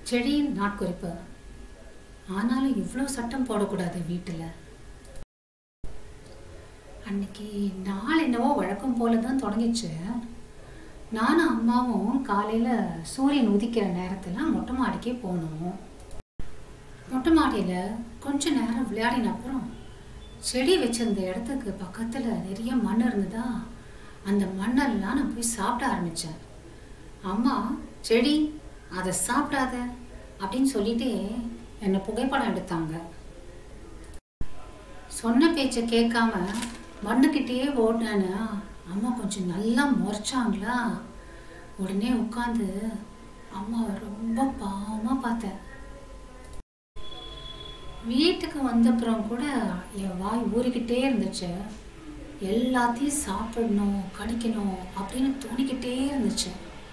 செடியின் நாட்குறிப்பு. ஆனாலும் இவ்வளோ சட்டம் போடக்கூடாது வீட்டில். அன்னைக்கு நாள் என்னவோ வழக்கம் போல தான் தொடங்கிச்சு. நானும் அம்மாவும் காலையில் சூரியன் உதிக்கிற நேரத்தில் மொட்டை மாடிக்கே போனோம். மொட்டை மாடியில் கொஞ்ச நேரம் விளையாடின அப்புறம் செடி வச்சிருந்த இடத்துக்கு பக்கத்தில் நிறைய மண் இருந்ததா, அந்த மண்ணெல்லாம் நான் போய் சாப்பிட ஆரம்பித்தேன். அம்மா, செடி அதை சாப்பிடாத அப்படின்னு சொல்லிட்டு என்னை புகைப்படம் எடுத்தாங்க. சொன்ன பேச்சை கேட்காம மண்ணுக்கிட்டே ஓடினேன்னு அம்மா கொஞ்சம் நல்லா முறைச்சாங்களா. உடனே உட்காந்து அம்மாவை ரொம்ப பாவமாக பார்த்தேன். வீட்டுக்கு வந்தப்புறம் கூட என் வாய் ஊறிக்கிட்டே இருந்துச்சு. எல்லாத்தையும் சாப்பிடணும், கடிக்கணும் அப்படின்னு தோணிக்கிட்டே இருந்துச்சு.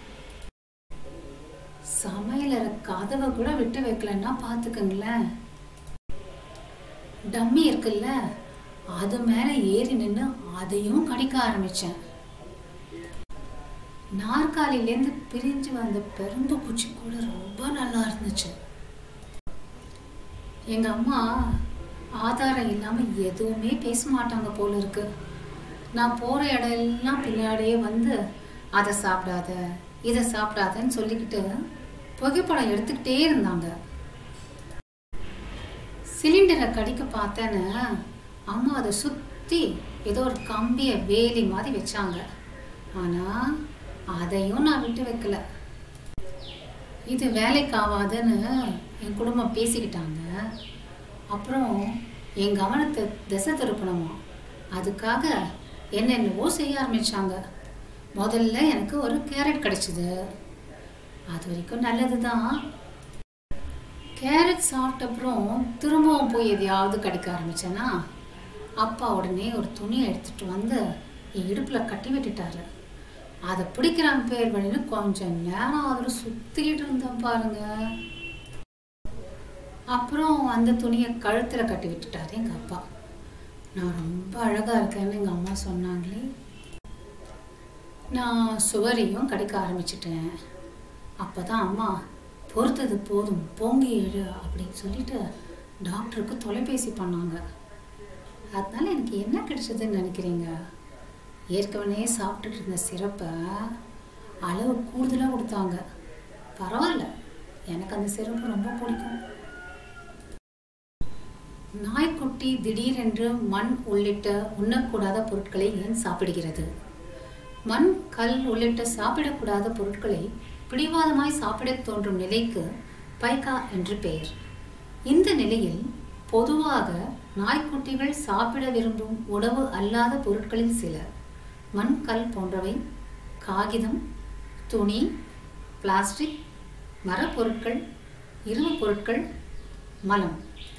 சமையலற கதவை கூட விட்டு வைக்கலன்னா பார்த்துக்கங்களேன். டம்மி இருக்குல்ல, அது மேலே ஏறி நின்று அதையும் கடிக்க ஆரம்பித்தேன். நாற்காலிலேருந்து பிரிஞ்சு வந்த பெரும்பு பூச்சி கூட ரொம்ப நல்லா இருந்துச்சு. எங்கள் அம்மா ஆதாரம் இல்லாமல் எதுவுமே பேச மாட்டாங்க போல இருக்கு. நான் போகிற இடம் எல்லாம் பின்னாடியே வந்து அதை சாப்பிடாத இதை சாப்பிடாதன்னு சொல்லிக்கிட்டு புகைப்படம் எடுத்துக்கிட்டே இருந்தாங்க. சிலிண்டரை கடிக்க பார்த்தேன்னு அம்மா அதை சுற்றி ஏதோ ஒரு கம்பியை வேலி மாதிரி வச்சாங்க. ஆனால் அதையும் நான் விட்டு வைக்கல. இது வேலைக்கு ஆகாதுன்னு என் குடும்பம் பேசிக்கிட்டாங்க. அப்புறம் என் கவனத்தை திசை திருப்பணுமா, அதுக்காக என்னென்னவோ செய்ய ஆரம்பித்தாங்க. முதல்ல எனக்கு ஒரு கேரட் கிடைச்சிது. அது வரைக்கும் நல்லது தான். கேரட் சாப்பிட்ட அப்புறம் திரும்பவும் போய் எதையாவது கடிக்க ஆரம்பித்தேன்னா அப்பா உடனே ஒரு துணியை எடுத்துகிட்டு வந்து என் இடுப்பில் கட்டி விட்டுட்டாரு. அதை பிடிக்கிறான் பேர் வழின்னு கொஞ்சம் நேரம் அதில் சுற்றிக்கிட்டு இருந்தேன் பாருங்க. அப்புறம் அந்த துணியை கழுத்தில் கட்டி விட்டுட்டாரு எங்கள் அப்பா. நான் ரொம்ப அழகாக இருக்கேன்னு எங்கள் அம்மா சொன்னாங்களே. நான் சுவரையும் கடிக்க ஆரம்பிச்சிட்டேன். அப்போ தான் அம்மா, பொறுத்தது போதும், போங்கி எழு அப்படின்னு சொல்லிட்டு டாக்டருக்கு தொலைபேசி பண்ணாங்க. அதனால எனக்கு என்ன கிடைச்சதுன்னு நினைக்கிறீங்க? ஏற்கனவே சாப்பிட்டுட்டு இருந்த சிரப்பை அளவு கூடுதலாக கொடுத்தாங்க. பரவாயில்ல, எனக்கு அந்த சிரப்பு ரொம்ப பிடிக்கும். நாய்க்குட்டி திடீரென்று மண் உள்ளிட்ட உண்ணக்கூடாத பொருட்களை ஏன் சாப்பிடுகிறது? மண், கல் உள்ளிட்ட சாப்பிடக்கூடாத பொருட்களை பிடிவாதமாய் சாப்பிட தோன்றும் நிலைக்கு பைக்கா என்று பெயர். இந்த நிலையில் பொதுவாக நாய்க்குட்டிகள் சாப்பிட விரும்பும் உணவு அல்லாத பொருட்களில் சில மண், கல் போன்றவை, காகிதம், துணி, பிளாஸ்டிக், மரப்பொருட்கள், இரும்பு பொருட்கள், மலம்.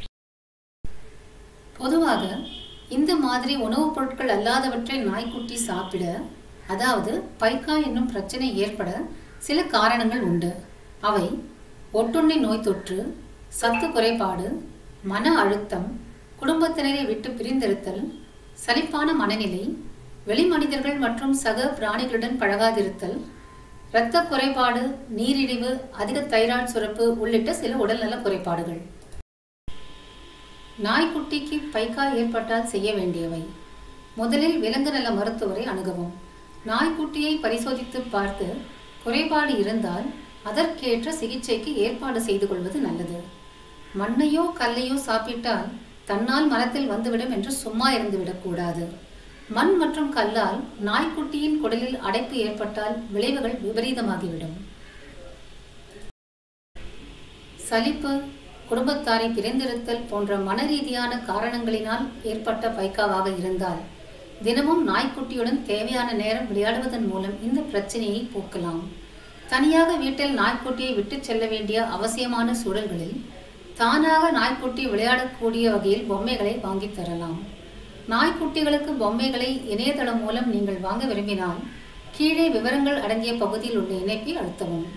பொதுவாக இந்த மாதிரி உணவுப் பொருட்கள் அல்லாதவற்றை நாய்க்குட்டி சாப்பிட, அதாவது பைக்கா என்னும் பிரச்சனை ஏற்பட சில காரணங்கள் உண்டு. அவை ஒட்டுண்ணி நோய் தொற்று, சத்து குறைபாடு, மன அழுத்தம், குடும்பத்தினரை விட்டு பிரிந்திருத்தல், சலிப்பான மனநிலை, வெளிமனிதர்கள் மற்றும் சக பிராணிகளுடன் பழகாதிருத்தல், இரத்த குறைபாடு, நீரிழிவு, அதிக தைராய்டு சுரப்பு உள்ளிட்ட சில உடல்நல குறைபாடுகள். நாய்க்குட்டிக்கு பைக்கா ஏற்பட்டால் செய்ய வேண்டியவை: முதலில் விலங்கு நல மருத்துவரை அணுகவும். நாய்க்குட்டியை பரிசோதித்து பார்த்து குறைபாடு இருந்தால் அதற்கேற்ற சிகிச்சைக்கு ஏற்பாடு செய்து கொள்வது நல்லது. மண்ணையோ கல்லையோ சாப்பிட்டால் தன்னால் மரத்தில் வந்துவிடும் என்று சும்மா இருந்து விடக்கூடாது. மண் மற்றும் கல்லால் நாய்க்குட்டியின் குடலில் அடைப்பு ஏற்பட்டால் விளைவுகள் விபரீதமாகிவிடும். சலிப்பு, குடும்பத்தாரை பிரிந்திருத்தல் போன்ற மன ரீதியான காரணங்களினால் ஏற்பட்ட பைக்காவாக இருந்தால் தினமும் நாய்க்குட்டியுடன் தேவையான நேரம் விளையாடுவதன் மூலம் இந்த பிரச்சனையை போக்கலாம். தனியாக வீட்டில் நாய்க்குட்டியை விட்டு செல்ல வேண்டிய அவசியமான சூழல்களில் தானாக நாய்க்குட்டி விளையாடக்கூடிய வகையில் பொம்மைகளை வாங்கி தரலாம். நாய்க்குட்டிகளுக்கு பொம்மைகளை இணையதளம் மூலம் நீங்கள் வாங்க விரும்பினால் கீழே விவரங்கள் அடங்கிய பகுதியில் உள்ள இணைப்பை அழுத்தவும்.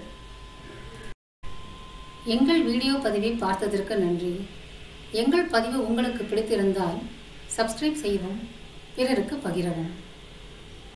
எங்கள் வீடியோ பதிவை பார்த்ததற்கு நன்றி. எங்கள் பதிவு உங்களுக்கு பிடித்திருந்தால் சப்ஸ்கிரைப் செய்யவும், பிறருக்கு பகிரவும்.